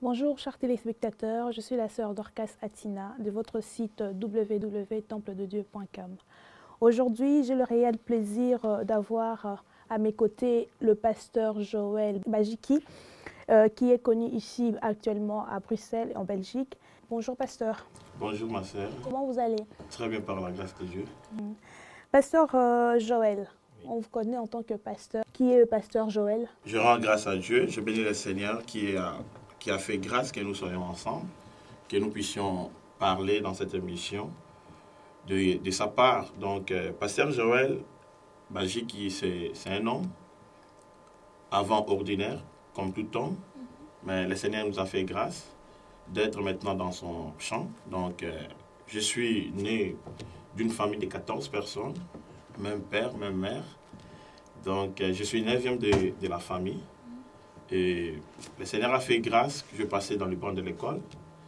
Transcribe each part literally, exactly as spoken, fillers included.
Bonjour chers téléspectateurs, je suis la sœur Dorcas Atina de votre site w w w point temple de dieu point com. Aujourd'hui, j'ai le réel plaisir d'avoir à mes côtés le pasteur Joël Bajiki, euh, qui est connu ici actuellement à Bruxelles, en Belgique. Bonjour pasteur. Bonjour ma sœur. Comment vous allez? Très bien par la grâce de Dieu. Mmh. Pasteur euh, Joël, oui. On vous connaît en tant que pasteur. Qui est le pasteur Joël? Je rends grâce à Dieu, je bénis le Seigneur qui a, qui a fait grâce que nous soyons ensemble, que nous puissions parler dans cette émission de, de sa part. Donc, euh, pasteur Joël Bajiki, c'est un homme avant ordinaire, comme tout homme, mais le Seigneur nous a fait grâce d'être maintenant dans son champ. Donc, euh, je suis né d'une famille de quatorze personnes, même père, même mère. Donc, euh, je suis neuvième de, de la famille. Et le Seigneur a fait grâce que je passais dans le banc de l'école.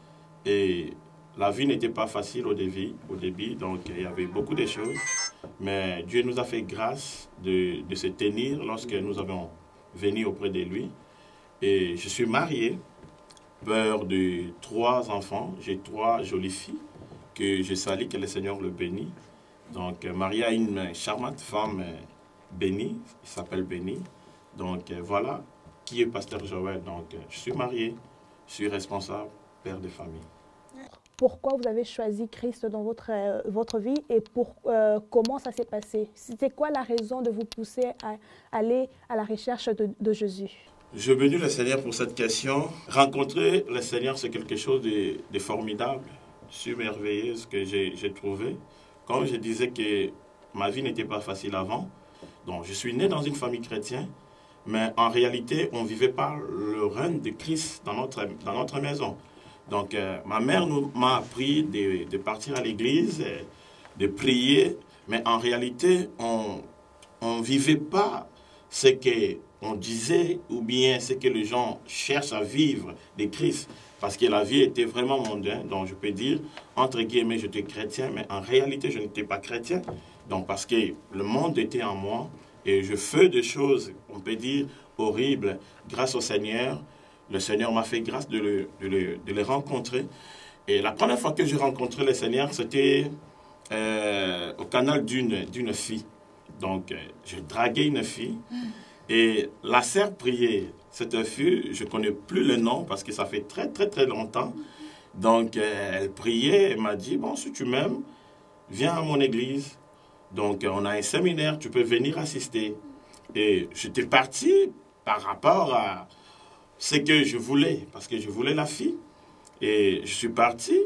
Et la vie n'était pas facile au début, au début, donc il y avait beaucoup de choses. Mais Dieu nous a fait grâce de, de se tenir lorsque nous avons venu auprès de lui. Et je suis marié, père de trois enfants. J'ai trois jolies filles que je salue, que le Seigneur le bénit. Donc, marié à une charmante femme bénie, il s'appelle Béni. Donc, voilà qui est pasteur Joël. Donc, je suis marié, je suis responsable, père de famille. Pourquoi vous avez choisi Christ dans votre, euh, votre vie et pour, euh, comment ça s'est passé? C'était quoi la raison de vous pousser à aller à la recherche de, de Jésus? Je bénis le Seigneur pour cette question. Rencontrer le Seigneur, c'est quelque chose de, de formidable, de merveilleux que j'ai trouvé. Comme je disais que ma vie n'était pas facile avant, donc je suis né dans une famille chrétienne, mais en réalité, on ne vivait pas le règne de Christ dans notre, dans notre maison. Donc, euh, ma mère m'a appris de, de partir à l'église, de prier, mais en réalité, on ne vivait pas ce qu'on disait ou bien ce que les gens cherchent à vivre de Christ. Parce que la vie était vraiment mondaine, donc je peux dire, entre guillemets, j'étais chrétien, mais en réalité, je n'étais pas chrétien. Donc, parce que le monde était en moi, et je fais des choses, on peut dire, horribles, grâce au Seigneur. Le Seigneur m'a fait grâce de le, de, le, de le rencontrer. Et la première fois que j'ai rencontré le Seigneur, c'était euh, au canal d'une fille. Donc, euh, j'ai dragué une fille, et la sœur priait. Cette fille, je ne connais plus le nom, parce que ça fait très, très, très longtemps. Donc, euh, elle priait, elle m'a dit, bon, si tu m'aimes, viens à mon église. Donc, on a un séminaire, tu peux venir assister. Et j'étais parti par rapport à ce que je voulais, parce que je voulais la fille. Et je suis parti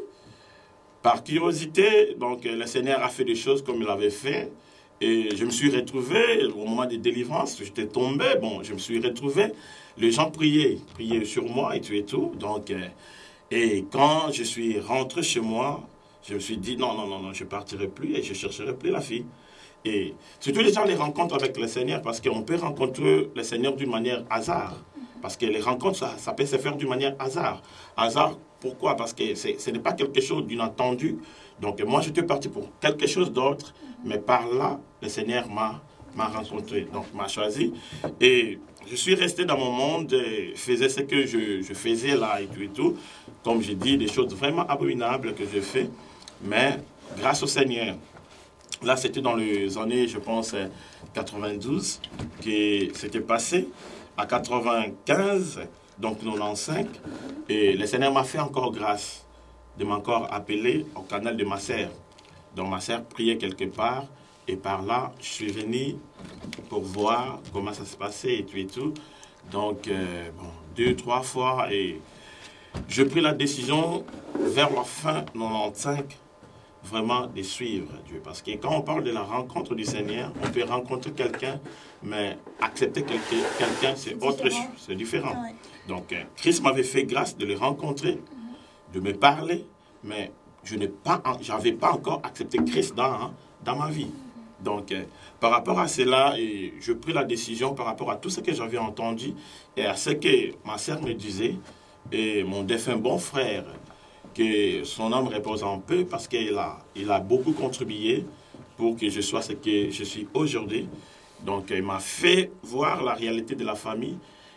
par curiosité. Donc, le Seigneur a fait des choses comme il avait fait. Et je me suis retrouvé, au moment des délivrances, j'étais tombé. Bon, je me suis retrouvé. Les gens priaient, priaient sur moi et tout et tout. Donc, et quand je suis rentré chez moi, je me suis dit, non, non, non, non, je ne partirai plus et je ne chercherai plus la fille. Et surtout les gens les rencontrent avec le Seigneur, parce qu'on peut rencontrer le Seigneur d'une manière hasard. Parce que les rencontres, ça, ça peut se faire d'une manière hasard. Hasard, pourquoi? Parce que ce n'est pas quelque chose d'inattendu. Donc moi, j'étais parti pour quelque chose d'autre, mais par là, le Seigneur m'a rencontré, donc m'a choisi. Et je suis resté dans mon monde, et faisais ce que je, je faisais là et tout et tout. Comme j'ai dit, des choses vraiment abominables que j'ai fait, mais grâce au Seigneur. Là, c'était dans les années, je pense, quatre-vingt-douze, que c'était passé. À quatre-vingt-quinze, donc quatre-vingt-quinze, et le Seigneur m'a fait encore grâce de m'encore appeler au canal de ma sœur. Donc ma sœur priait quelque part, et par là, je suis venu pour voir comment ça se passait et tout et tout. Donc, euh, bon, deux, trois fois, et j'ai pris la décision vers la fin quatre-vingt-quinze, vraiment de suivre Dieu. Parce que quand on parle de la rencontre du Seigneur, on peut rencontrer quelqu'un, mais accepter quelqu'un, quelqu'un c'est autre chose, c'est différent. Ouais. Donc, Christ m'avait fait grâce de le rencontrer, de me parler, mais je n'ai pas, j'avais pas encore accepté Christ dans, dans ma vie. Donc, euh, par rapport à cela, et je pris la décision par rapport à tout ce que j'avais entendu et à ce que ma sœur me disait, et mon défunt bon frère, que son âme repose en paix, parce qu'il a, il a beaucoup contribué pour que je sois ce que je suis aujourd'hui. Donc, il m'a fait voir la réalité de la famille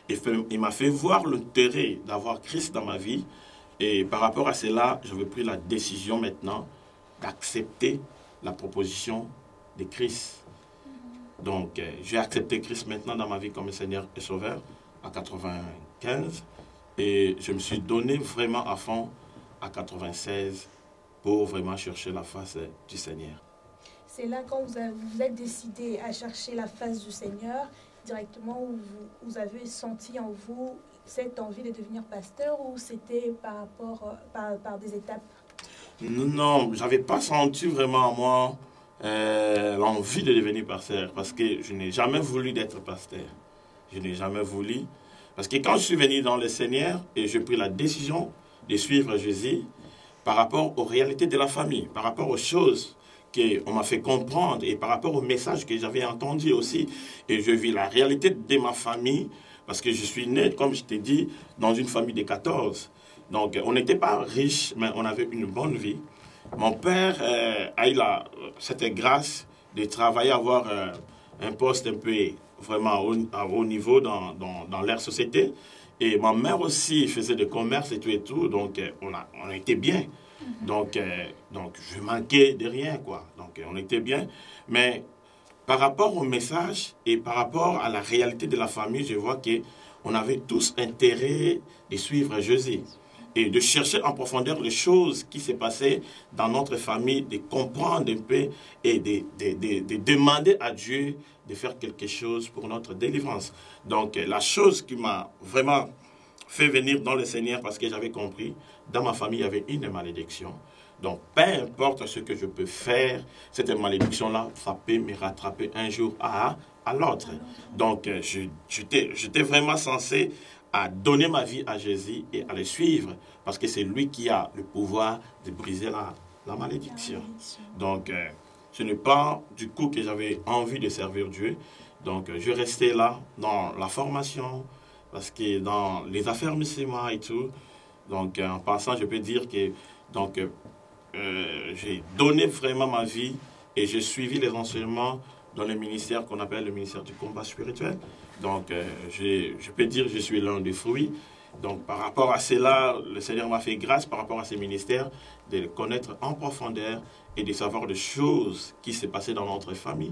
Et fait, il m'a fait voir l'intérêt d'avoir Christ dans ma vie. Et par rapport à cela, j'avais pris la décision maintenant d'accepter la proposition de Christ. Donc, euh, j'ai accepté Christ maintenant dans ma vie comme Seigneur et Sauveur à quatre-vingt-quinze. Et je me suis donné vraiment à fond à quatre-vingt-seize pour vraiment chercher la face du Seigneur. C'est là quand vous, avez, vous êtes décidé à chercher la face du Seigneur, directement où vous, vous avez senti en vous cette envie de devenir pasteur, ou c'était par rapport par, par des étapes? Non, je n'avais pas senti vraiment en moi euh, l'envie de devenir pasteur, parce que je n'ai jamais voulu d'être pasteur. Je n'ai jamais voulu. Parce que quand je suis venu dans le Seigneur et j'ai pris la décision de suivre Jésus par rapport aux réalités de la famille, par rapport aux choses qu'on m'a fait comprendre et par rapport au message que j'avais entendu aussi. Et je vis la réalité de ma famille parce que je suis né, comme je t'ai dit, dans une famille de quatorze. Donc, on n'était pas riche, mais on avait une bonne vie. Mon père euh, a eu la, cette grâce de travailler, avoir euh, un poste un peu vraiment au, à haut niveau dans, dans, dans leur société. Et ma mère aussi faisait du commerce et tout et tout. Donc, euh, on, a, on était bien. Donc, euh, donc, je manquais de rien, quoi. Donc, on était bien. Mais par rapport au message et par rapport à la réalité de la famille, je vois qu'on avait tous intérêt de suivre Jésus et de chercher en profondeur les choses qui s'est passées dans notre famille, de comprendre un peu et de, de, de, de demander à Dieu de faire quelque chose pour notre délivrance. Donc, la chose qui m'a vraiment fait venir dans le Seigneur, parce que j'avais compris, dans ma famille, il y avait une malédiction. Donc, peu importe ce que je peux faire, cette malédiction-là, ça peut me rattraper un jour à, à l'autre. Donc, j'étais vraiment censé à donner ma vie à Jésus et à le suivre, parce que c'est lui qui a le pouvoir de briser la, la malédiction. Donc, euh, ce n'est pas du coup que j'avais envie de servir Dieu. Donc, je restais là dans la formation, parce que dans les affermissements et tout. Donc, en passant, je peux dire que donc, euh, j'ai donné vraiment ma vie et j'ai suivi les enseignements dans le ministère qu'on appelle le ministère du combat spirituel. Donc, euh, je peux dire que je suis l'un des fruits. Donc, par rapport à cela, le Seigneur m'a fait grâce par rapport à ces ministères de le connaître en profondeur et de savoir des choses qui s'est passées dans notre famille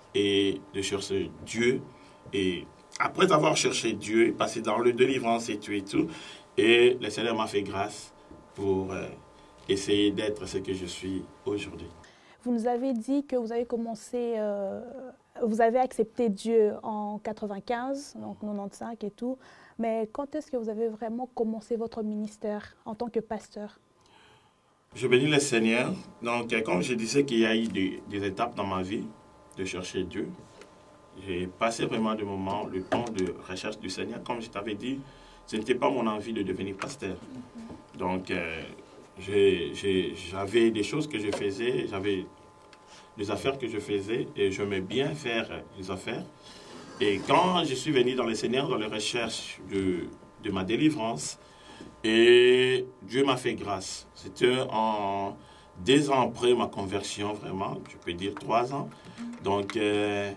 et de chercher Dieu. Et après avoir cherché Dieu, passé dans le délivrance et tout et tout, et le Seigneur m'a fait grâce pour euh, essayer d'être ce que je suis aujourd'hui. Vous nous avez dit que vous avez commencé, euh, vous avez accepté Dieu en quatre-vingt-quinze, donc quatre-vingt-quinze et tout, mais quand est-ce que vous avez vraiment commencé votre ministère en tant que pasteur? Je bénis le Seigneur. Donc, comme je disais qu'il y a eu des, des étapes dans ma vie de chercher Dieu, j'ai passé vraiment des moments, le temps de recherche du Seigneur. Comme je t'avais dit, ce n'était pas mon envie de devenir pasteur. Donc, euh, j'avais des choses que je faisais, j'avais des affaires que je faisais et j'aimais bien faire les affaires. Et quand je suis venu dans le Seigneur, dans les recherches de, de ma délivrance, et Dieu m'a fait grâce. C'était en deux ans après ma conversion, vraiment, je peux dire trois ans. Donc, euh,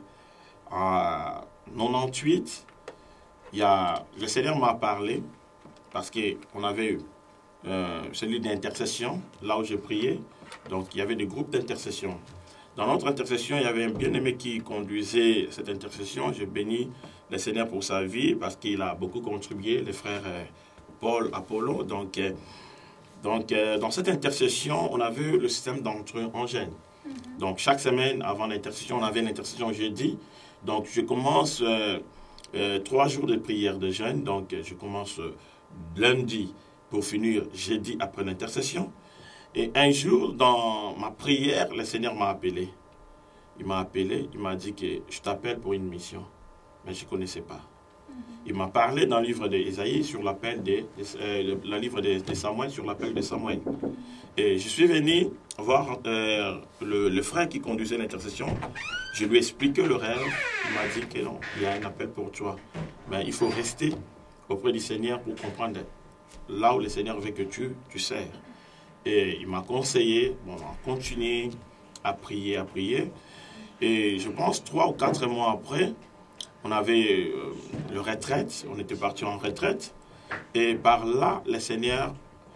en quatre-vingt-dix-huit, il y a, le Seigneur m'a parlé parce qu'on avait euh, celui d'intercession, là où je priais. Donc, il y avait des groupes d'intercession. Dans notre intercession, il y avait un bien-aimé qui conduisait cette intercession. Je bénis le Seigneur pour sa vie parce qu'il a beaucoup contribué, les frères euh, Paul, Apollo. Donc, euh, donc euh, dans cette intercession, on avait le système d'entrée en jeûne. Mm-hmm. Donc, chaque semaine, avant l'intercession, on avait l'intercession jeudi. Donc, je commence euh, euh, trois jours de prière de jeûne. Donc, je commence euh, lundi pour finir jeudi après l'intercession. Et un jour, dans ma prière, le Seigneur m'a appelé. Il m'a appelé, il m'a dit que je t'appelle pour une mission. Mais je ne connaissais pas. Mm-hmm. Il m'a parlé dans le livre d'Ésaïe sur l'appel de, euh, le livre de, de Samuel, sur l'appel de Samuel. Et je suis venu voir euh, le, le frère qui conduisait l'intercession. Je lui ai expliqué le rêve. Il m'a dit que non, il y a un appel pour toi. Mais il faut rester auprès du Seigneur pour comprendre là où le Seigneur veut que tu, tu sers. Et il m'a conseillé, bon, on continue à prier, à prier. Et je pense trois ou quatre mois après, on avait euh, le retraite, on était parti en retraite. Et par là, le Seigneur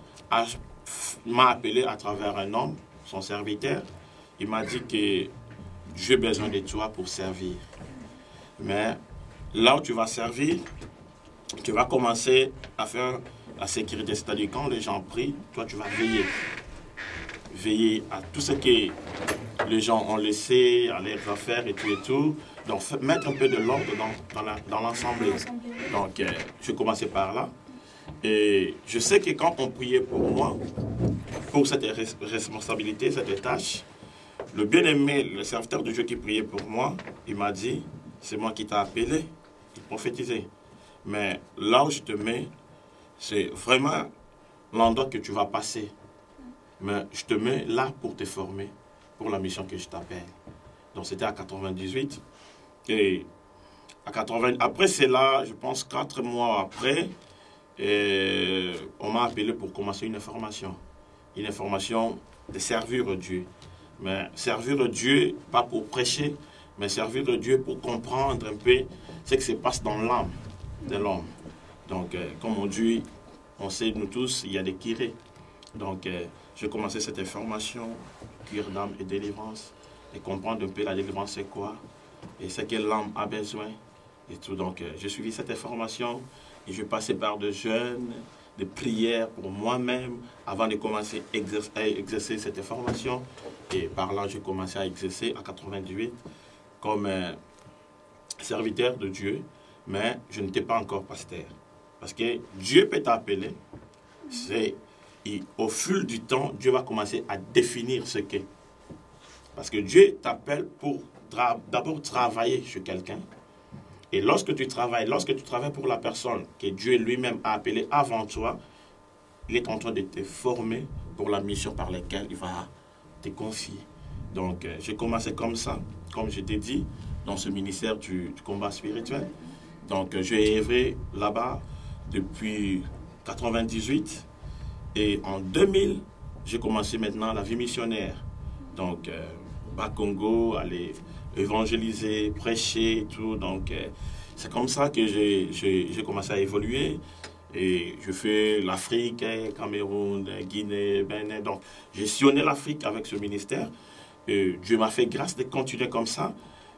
m'a appelé à travers un homme, son serviteur. Il m'a dit que j'ai besoin de toi pour servir. Mais là où tu vas servir, tu vas commencer à faire la sécurité. C'est-à-dire quand les gens prient, toi tu vas veiller. Veiller à tout ce que les gens ont laissé, à leurs affaires et tout et tout. Donc mettre un peu de l'ordre dans, dans, dans l'assemblée. Donc euh, je commençais par là. Et je sais que quand on priait pour moi, pour cette responsabilité, cette tâche, le bien-aimé, le serviteur de Dieu qui priait pour moi, il m'a dit, c'est moi qui t'ai appelé, il prophétisait. Mais là où je te mets, c'est vraiment l'endroit que tu vas passer. Mais je te mets là pour te former, pour la mission que je t'appelle. Donc c'était à quatre-vingt-dix-huit. Et à quatre-vingts, après c'est là, je pense quatre mois après, et on m'a appelé pour commencer une formation. Une formation de servir Dieu. Mais servir Dieu, pas pour prêcher, mais servir Dieu pour comprendre un peu ce qui se passe dans l'âme de l'homme. Donc, euh, comme on dit, on sait nous tous, il y a des kirés. Donc, euh, j'ai commencé cette formation, cure d'âme et délivrance, et comprendre un peu la délivrance c'est quoi, et ce que l'âme a besoin, et tout. Donc, euh, j'ai suivi cette formation. Et je passais par de jeûnes, de prières pour moi-même avant de commencer à exercer, à exercer cette formation. Et par là, j'ai commencé à exercer en quatre-vingt-dix-huit comme euh, serviteur de Dieu, mais je n'étais pas encore pasteur. Parce que Dieu peut t'appeler, c'est, et au fil du temps, Dieu va commencer à définir ce qu'est. Parce que Dieu t'appelle pour tra- d'abord travailler chez quelqu'un. Et lorsque tu travailles, lorsque tu travailles pour la personne que Dieu lui-même a appelée avant toi, il est en train de te former pour la mission par laquelle il va te confier. Donc, euh, j'ai commencé comme ça, comme je t'ai dit, dans ce ministère du, du combat spirituel. Donc, euh, j'ai œuvré là-bas depuis quatre-vingt-dix-huit. Et en deux mille, j'ai commencé maintenant la vie missionnaire. Donc, euh, bas Congo, aller évangéliser, prêcher et tout. Donc, euh, c'est comme ça que j'ai, j'ai, j'ai commencé à évoluer. Et je fais l'Afrique, Cameroun, Guinée, Bénin. Donc, j'ai sillonné l'Afrique avec ce ministère. Et Dieu m'a fait grâce de continuer comme ça.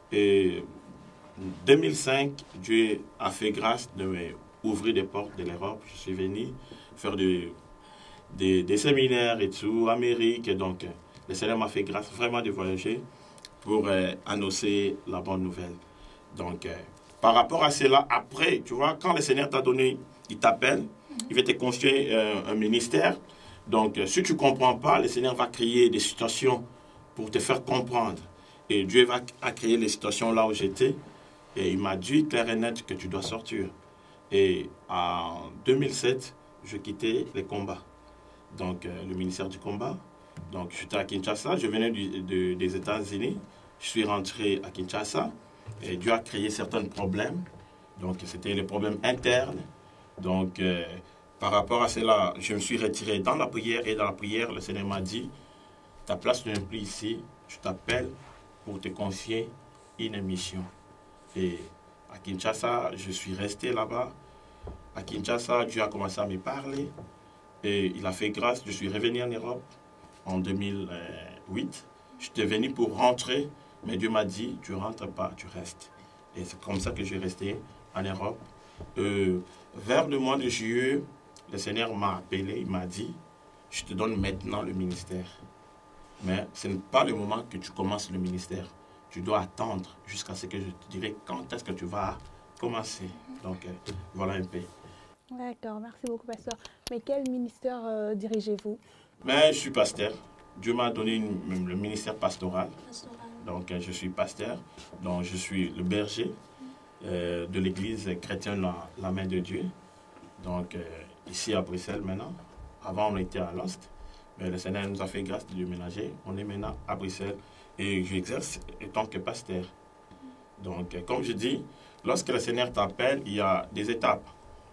Et en deux mille cinq, Dieu a fait grâce de m'ouvrir des portes de l'Europe. Je suis venu faire des, des, des séminaires et tout, Amérique. Et donc, le Seigneur m'a fait grâce vraiment de voyager pour euh, annoncer la bonne nouvelle. Donc, euh, par rapport à cela, après, tu vois, quand le Seigneur t'a donné, il t'appelle, il va te confier euh, un ministère. Donc, euh, si tu ne comprends pas, le Seigneur va créer des situations pour te faire comprendre. Et Dieu va créer les situations là où j'étais. Et il m'a dit clair et net que tu dois sortir. Et en deux mille sept, je quittais les combats. Donc, euh, le ministère du combat. Donc, j'étais à Kinshasa, je venais du, de, des États-Unis. Je suis rentré à Kinshasa et Dieu a créé certains problèmes. Donc, c'était les problèmes internes. Donc, euh, par rapport à cela, je me suis retiré dans la prière et dans la prière, le Seigneur m'a dit, ta place n'est plus ici, je t'appelle pour te confier une mission. Et à Kinshasa, je suis resté là-bas. À Kinshasa, Dieu a commencé à me parler et il a fait grâce. Je suis revenu en Europe en deux mille huit. J'étais venu pour rentrer, mais Dieu m'a dit, tu ne rentres pas, tu restes. Et c'est comme ça que je suis resté en Europe. Euh, vers le mois de juillet, le Seigneur m'a appelé, il m'a dit, je te donne maintenant le ministère. Mais ce n'est pas le moment que tu commences le ministère. Tu dois attendre jusqu'à ce que je te dirai quand est-ce que tu vas commencer. Donc, euh, voilà un peu. D'accord, merci beaucoup, pasteur. Mais quel ministère euh, dirigez-vous? Mais je suis pasteur. Dieu m'a donné une, le ministère pastoral. Pastoral. Donc, euh, je suis pasteur. Donc, je suis le berger euh, de l'église chrétienne la, la Main de Dieu. Donc, euh, ici à Bruxelles maintenant. Avant, on était à Lost. Mais le Seigneur nous a fait grâce de déménager. On est maintenant à Bruxelles. Et j'exerce en tant que pasteur. Donc, euh, comme je dis, lorsque le Seigneur t'appelle, il y a des étapes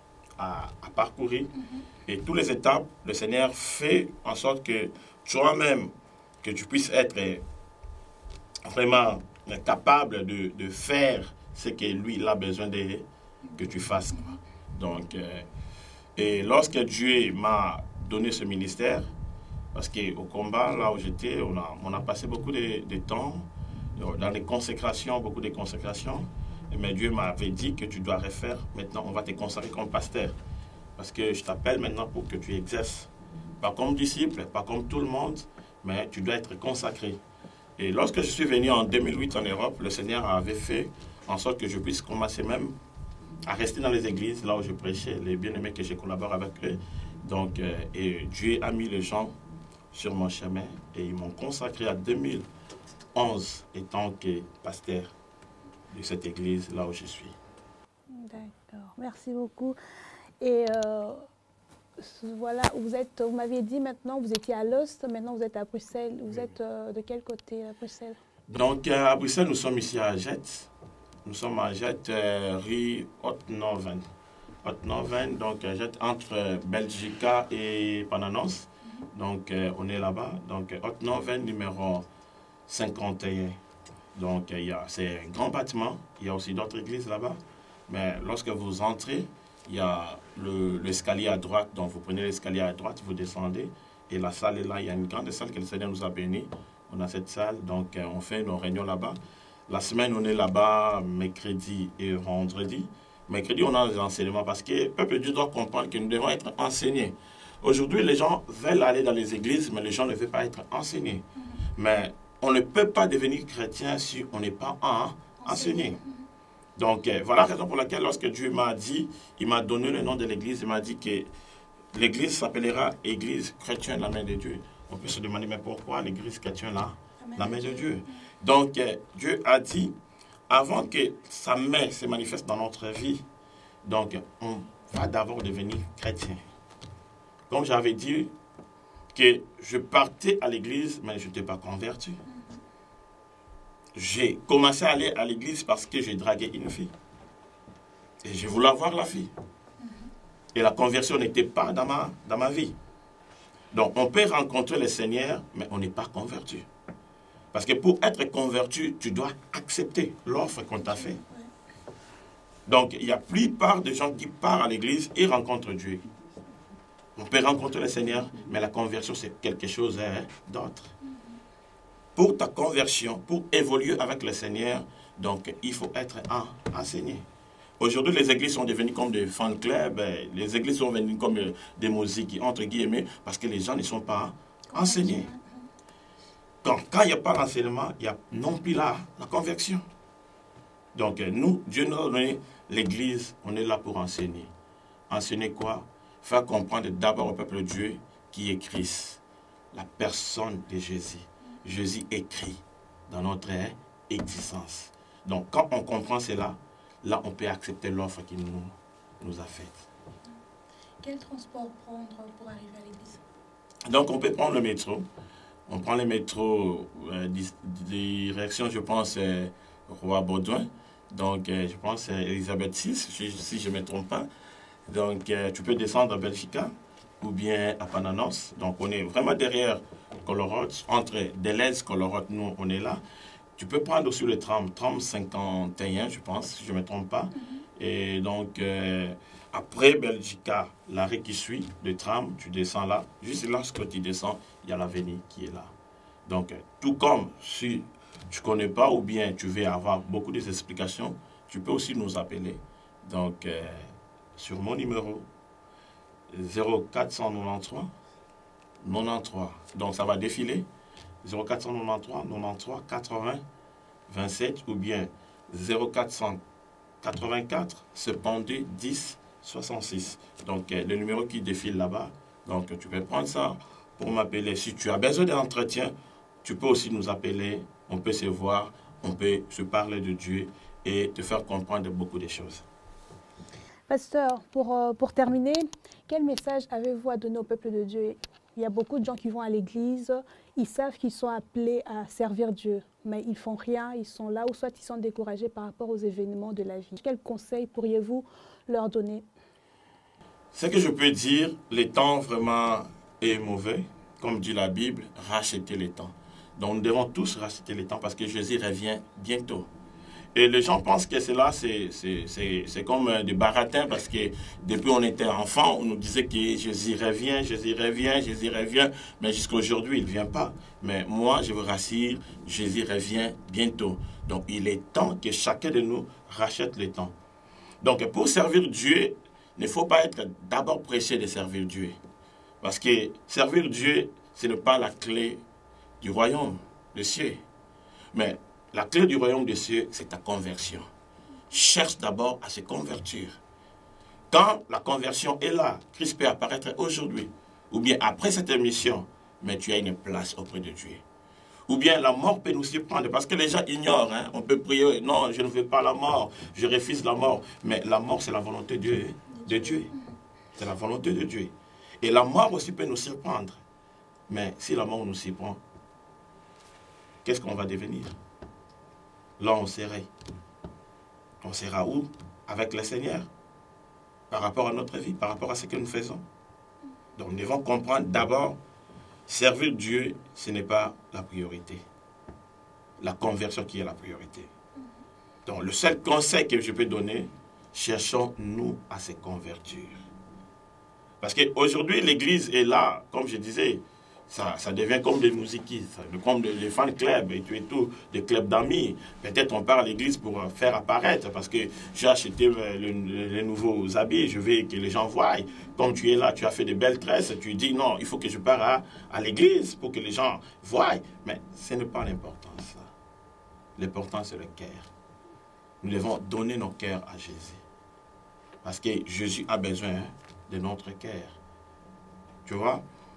à, à parcourir. Mm-hmm. Et toutes les étapes, le Seigneur fait en sorte que toi-même, que tu puisses être vraiment capable de, de faire ce que lui, il a besoin de, que tu fasses. Quoi. Donc, euh, et lorsque Dieu m'a donné ce ministère, parce qu'au combat, là où j'étais, on a, on a passé beaucoup de, de temps dans les consécrations, beaucoup de consécrations. Mais Dieu m'avait dit que tu dois refaire. Maintenant, on va te consacrer comme pasteur. Parce que je t'appelle maintenant pour que tu exerces. Pas comme disciple, pas comme tout le monde, mais tu dois être consacré. Et lorsque je suis venu en deux mille huit en Europe, le Seigneur avait fait en sorte que je puisse commencer même à rester dans les églises, là où je prêchais, les bien-aimés que je collabore avec eux. Donc, euh, et Dieu a mis les gens sur mon chemin et ils m'ont consacré à deux mille onze étant que pasteur de cette église, là où je suis. D'accord, merci beaucoup. Et euh, voilà, vous êtes, vous m'aviez dit maintenant, vous étiez à Lost, maintenant vous êtes à Bruxelles. Vous êtes euh, de quel côté à Bruxelles? Donc à Bruxelles, nous sommes ici à Jette. Nous sommes à Jette, euh, rue Haute-Norven. Haute-Norven, donc euh, Jette entre Belgica et Pananos. Donc euh, on est là-bas. Donc Haute-Norven numéro cinquante et un. Donc il y a, c'est un grand bâtiment. Il y a aussi d'autres églises là-bas. Mais lorsque vous entrez, il y a le, l'escalier à droite. Donc vous prenez l'escalier à droite, vous descendez. Et la salle est là. Il y a une grande salle que le Seigneur nous a bénie. On a cette salle. Donc euh, on fait nos réunions là-bas. La semaine, on est là-bas mercredi et vendredi. Mercredi, on a des enseignements parce que le peuple de Dieu doit comprendre que nous devons être enseignés. Aujourd'hui, les gens veulent aller dans les églises, mais les gens ne veulent pas être enseignés. Mais on ne peut pas devenir chrétien si on n'est pas enseigné. Donc, euh, voilà la raison pour laquelle, lorsque Dieu m'a dit, il m'a donné le nom de l'église, il m'a dit que l'église s'appellera Église chrétienne, la main de Dieu. On peut se demander, mais pourquoi l'église chrétienne, là, la main de Dieu? Donc, euh, Dieu a dit, avant que sa main se manifeste dans notre vie, donc, on va d'abord devenir chrétien. Comme j'avais dit, que je partais à l'église, mais je n'étais pas converti. J'ai commencé à aller à l'église parce que j'ai dragué une fille. Et je voulais avoir la fille. Et la conversion n'était pas dans ma, dans ma vie. Donc, on peut rencontrer le Seigneur, mais on n'est pas converti. Parce que pour être converti, tu dois accepter l'offre qu'on t'a faite. Donc, il y a la plupart des gens qui partent à l'église et rencontrent Dieu. On peut rencontrer le Seigneur, mais la conversion, c'est quelque chose hein, d'autre. Pour ta conversion, pour évoluer avec le Seigneur, donc il faut être en, enseigné. Aujourd'hui, les églises sont devenues comme des fan clubs, les églises sont devenues comme des musiques, entre guillemets, parce que les gens ne sont pas enseignés. Donc, quand il n'y a pas l'enseignement, il n'y a non plus la, la conversion. Donc, nous, Dieu nous a donné l'église, on est là pour enseigner. Enseigner quoi? Faire comprendre d'abord au peuple de Dieu qui est Christ, la personne de Jésus. Jésus écrit dans notre existence. Donc, quand on comprend cela, là, on peut accepter l'offre qu'il nous, nous a faite. Quel transport prendre pour arriver à l'église? Donc, on peut prendre le métro. On prend le métro, euh, direction, je pense, euh, Roi Baudouin. Donc, euh, je pense, euh, Elisabeth six, si, si je ne me trompe pas. Donc, euh, tu peux descendre à Belgica ou bien à Pananos. Donc, on est vraiment derrière Colorote, entre Deleuze et Colorote, nous, on est là. Tu peux prendre aussi le tram, tram cinquante et un, je pense, si je ne me trompe pas. Mm-hmm. Et donc, euh, après Belgica, l'arrêt qui suit, le tram, tu descends là. Juste lorsque tu descends, il y a l'avenue qui est là. Donc, euh, tout comme si tu ne connais pas ou bien tu veux avoir beaucoup d'explications, tu peux aussi nous appeler. Donc, euh, sur mon numéro zéro quatre cent quatre-vingt-treize quatre-vingt-treize. Donc ça va défiler. zéro quatre cent quatre-vingt-treize quatre-vingt-treize quatre-vingts vingt-sept ou bien zéro quatre cent quatre-vingt-quatre soixante-deux dix soixante-six. Donc euh, le numéro qui défile là-bas. Donc tu peux prendre ça pour m'appeler. Si tu as besoin d'un entretien, tu peux aussi nous appeler. On peut se voir, on peut se parler de Dieu et te faire comprendre beaucoup de choses. Pasteur, pour, euh, pour terminer, quel message avez-vous à donner au peuple de Dieu? Il y a beaucoup de gens qui vont à l'église, ils savent qu'ils sont appelés à servir Dieu, mais ils ne font rien, ils sont là, ou soit ils sont découragés par rapport aux événements de la vie. Quels conseils pourriez-vous leur donner? Ce que je peux dire, le temps vraiment est mauvais. Comme dit la Bible, rachetez le temps. Donc nous devons tous racheter le temps parce que Jésus revient bientôt. Et les gens pensent que cela, c'est comme des baratins, parce que depuis on était enfant, on nous disait que Jésus revient, Jésus revient, Jésus revient, mais jusqu'à aujourd'hui, il ne vient pas. Mais moi, je vous rassure, Jésus revient bientôt. Donc, il est temps que chacun de nous rachète le temps. Donc, pour servir Dieu, il ne faut pas être d'abord pressé de servir Dieu. Parce que servir Dieu, ce n'est pas la clé du royaume des cieux. Mais la clé du royaume des cieux, c'est ta conversion. Cherche d'abord à se convertir. Quand la conversion est là, Christ peut apparaître aujourd'hui, ou bien après cette émission, mais tu as une place auprès de Dieu. Ou bien la mort peut nous surprendre, parce que les gens ignorent. Hein? On peut prier, non, je ne veux pas la mort, je refuse la mort. Mais la mort, c'est la volonté de Dieu. De Dieu. C'est la volonté de Dieu. Et la mort aussi peut nous surprendre. Mais si la mort nous surprend, qu'est-ce qu'on va devenir? Là, on serait. On sera où? Avec le Seigneur. Par rapport à notre vie, par rapport à ce que nous faisons. Donc, nous devons comprendre d'abord, servir Dieu, ce n'est pas la priorité. La conversion qui est la priorité. Donc, le seul conseil que je peux donner, cherchons-nous à se convertir. Parce qu'aujourd'hui, l'Église est là, comme je disais, Ça, ça devient comme des musiquistes, comme des fan clubs et tout, et tout des clubs d'amis. Peut-être on part à l'église pour faire apparaître, parce que j'ai acheté les le, le nouveaux habits, je veux que les gens voient. Comme tu es là, tu as fait de belles tresses, tu dis non, il faut que je parte à, à l'église pour que les gens voient. Mais ce n'est pas l'important, ça. L'important, c'est le cœur. Nous devons donner nos cœurs à Jésus. Parce que Jésus a besoin de notre cœur. Tu vois?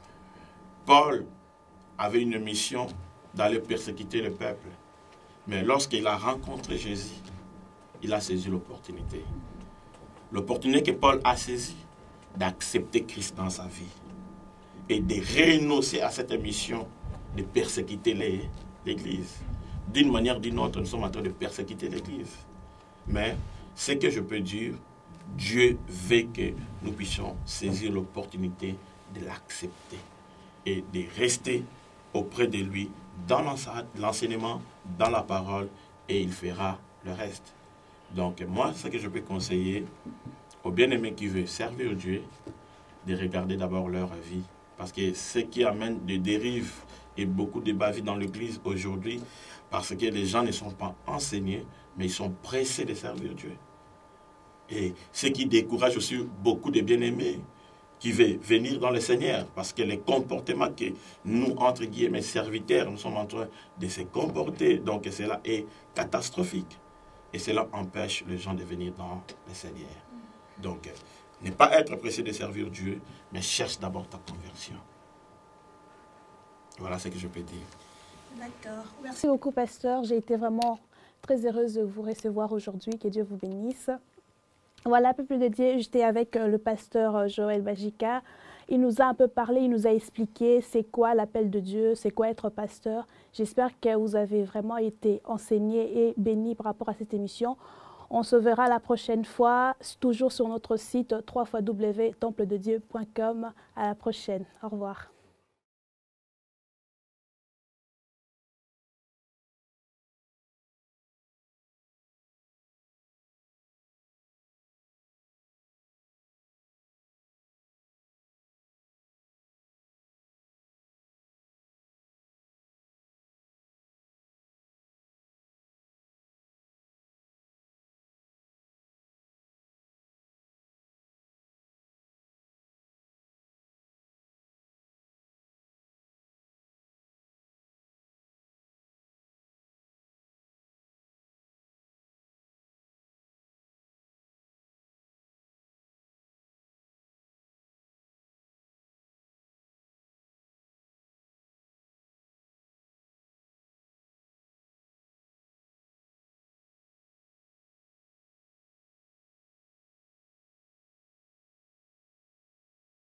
Paul avait une mission d'aller persécuter le peuple. Mais lorsqu'il a rencontré Jésus, il a saisi l'opportunité. L'opportunité que Paul a saisie d'accepter Christ dans sa vie et de renoncer à cette mission de persécuter l'Église. D'une manière ou d'une autre, nous sommes en train de persécuter l'Église. Mais ce que je peux dire, Dieu veut que nous puissions saisir l'opportunité de l'accepter et de rester auprès de lui dans l'enseignement, dans la parole, et il fera le reste. Donc moi, ce que je peux conseiller aux bien-aimés qui veulent servir Dieu, de regarder d'abord leur vie. Parce que ce qui amène des dérives et beaucoup de bavures dans l'Église aujourd'hui, parce que les gens ne sont pas enseignés, mais ils sont pressés de servir Dieu. Et ce qui décourage aussi beaucoup de bien-aimés qui veulent venir dans le Seigneur, parce que les comportements que nous, entre guillemets, serviteurs, nous sommes en train de se comporter, donc cela est catastrophique. Et cela empêche les gens de venir dans le Seigneur. Donc, ne pas être pressé de servir Dieu, mais cherche d'abord ta conversion. Voilà ce que je peux dire. D'accord. Merci beaucoup, pasteur. J'ai été vraiment très heureuse de vous recevoir aujourd'hui. Que Dieu vous bénisse. Voilà, peuple de Dieu, j'étais avec le pasteur Joël Bajika. Il nous a un peu parlé, il nous a expliqué c'est quoi l'appel de Dieu, c'est quoi être pasteur. J'espère que vous avez vraiment été enseignés et bénis par rapport à cette émission. On se verra la prochaine fois, toujours sur notre site w w w point temple de dieu point com. À la prochaine. Au revoir.